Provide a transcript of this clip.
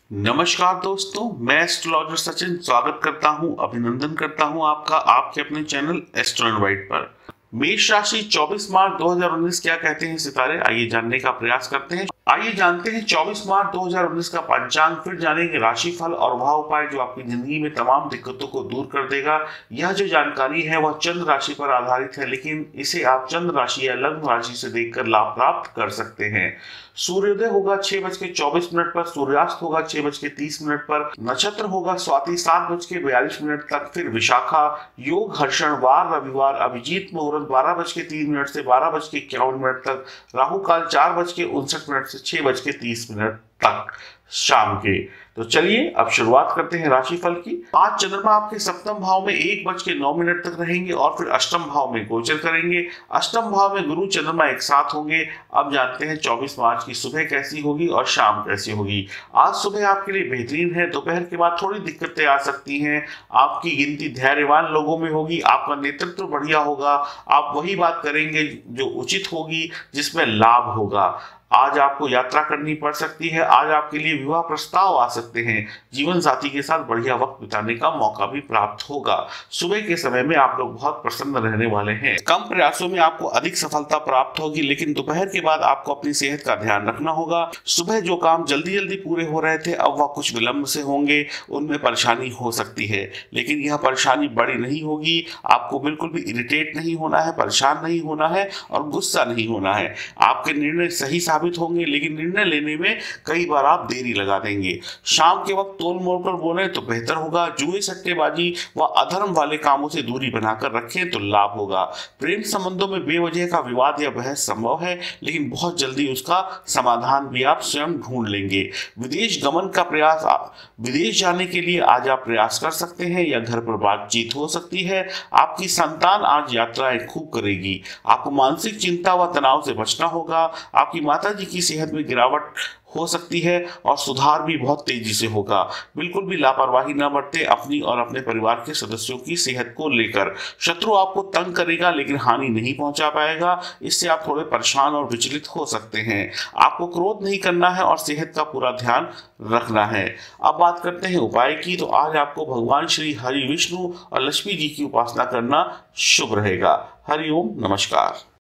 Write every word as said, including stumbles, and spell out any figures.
नमस्कार दोस्तों, मैं एस्ट्रोलॉजर सचिन स्वागत करता हूं, अभिनंदन करता हूं आपका आपके अपने चैनल एस्ट्रो एंड वाइट पर। मेष राशि चौबीस मार्च दो हज़ार उन्नीस क्या कहते हैं सितारे, आइए जानने का प्रयास करते हैं। आइए जानते हैं चौबीस मार्च दो हज़ार उन्नीस का पंचांग, फिर जानेंगे राशिफल और वह उपाय जो आपकी जिंदगी में तमाम दिक्कतों को दूर कर देगा। यह जो जानकारी है वह चंद्र राशि पर आधारित है, लेकिन इसे आप चंद्र राशि या लग्न राशि से देखकर लाभ प्राप्त कर सकते हैं। सूर्योदय होगा छह बज के चौबीस मिनट पर, सूर्यास्त होगा छह बज के तीस मिनट पर, नक्षत्र होगा स्वाति सात बज के बयालीस मिनट तक, फिर विशाखा, योग हर्षण वार रविवार, अभिजीत मुहूर्त बारह बज के तीन मिनट से बारह बज के इक्यावन मिनट तक, राहु काल चार बज के उनसठ मिनट से छह बज के तीस मिनट तक शाम के। तो चलिए अब शुरुआत करते हैं राशिफल की। आज चंद्रमा आपके सप्तम भाव में एक बज के नौ मिनट तक रहेंगे और फिर अष्टम भाव में गोचर करेंगे। अष्टम भाव में गुरु चंद्रमा एक साथ होंगे। अब जानते हैं चौबीस मार्च की सुबह कैसी होगी और शाम कैसी होगी। आज सुबह आपके लिए बेहतरीन है, दोपहर के बाद थोड़ी दिक्कतें आ सकती हैं। आपकी गिनती धैर्यवान लोगों में होगी, आपका नेतृत्व बढ़िया होगा, आप वही बात करेंगे जो उचित होगी, जिसमें लाभ होगा। आज आपको यात्रा करनी पड़ सकती है, आज आपके लिए विवाह प्रस्ताव आ सकते हैं, जीवन साथी के साथ बढ़िया वक्त बिताने का मौका भी प्राप्त होगा। सुबह के समय में आप लोग बहुत प्रसन्न रहने वाले हैं। कम प्रयासों में आपको अधिक सफलता प्राप्त होगी, लेकिन दोपहर के बाद आपको अपनी सेहत का ध्यान रखना होगा। सुबह जो काम जल्दी जल्दी पूरे हो रहे थे अब वह कुछ विलंब से होंगे, उनमें परेशानी हो सकती है, लेकिन यह परेशानी बड़ी नहीं होगी। आपको बिल्कुल भी इरिटेट नहीं होना है, परेशान नहीं होना है और गुस्सा नहीं होना है। आपके निर्णय सही साबित होंगे, लेकिन निर्णय लेने में कई बार आप देरी लगा देंगे। शाम के वक्त तोल मोल कर बोले तो बेहतर होगा। जुए सट्टेबाजी व अधर्म वाले कामों से दूरी बनाकर रखें तो लाभ होगा। प्रेम संबंधों में बेवजह का विवाद या बहस संभव है, लेकिन बहुत जल्दी उसका समाधान भी आप स्वयं ढूंढ लेंगे। विदेश गमन का प्रयास, आप विदेश जाने के लिए आज आप प्रयास कर सकते हैं या घर पर बातचीत हो सकती है। आपकी संतान आज यात्राएं खूब करेगी। आपको मानसिक चिंता व तनाव से बचना होगा। आपकी माता जी की सेहत में गिरावट हो सकती है और सुधार भी बहुत तेजी से होगा। बिल्कुल भी लापरवाही न बरतें अपनी और अपने परिवार के सदस्यों की सेहत को लेकर। शत्रु आपको तंग करेगा लेकिन हानि नहीं पहुंचा पाएगा, इससे आप थोड़े परेशान और विचलित हो सकते हैं। आपको क्रोध नहीं करना है और सेहत का पूरा ध्यान रखना है। अब बात करते हैं उपाय की। तो आज आपको भगवान श्री हरि विष्णु और लक्ष्मी जी की उपासना करना शुभ रहेगा। हरि ओम, नमस्कार।